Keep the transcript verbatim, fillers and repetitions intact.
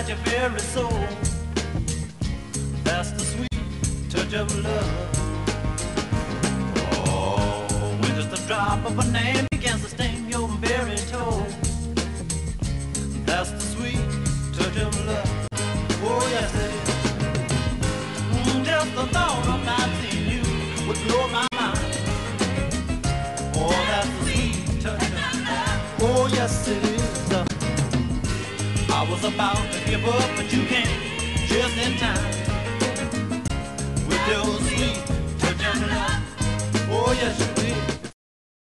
inside your very soul. That's the sweet touch of love. Oh, when just a drop of a name begins to sting your very toe. That's the sweet touch of love. Oh yes it is. Mm, just the thought of not seeing you would blow my mind. Oh, that's the sweet touch of love. Oh yes it is. I was about to give up, but you came just in time with your sweet touch of love. Oh yes.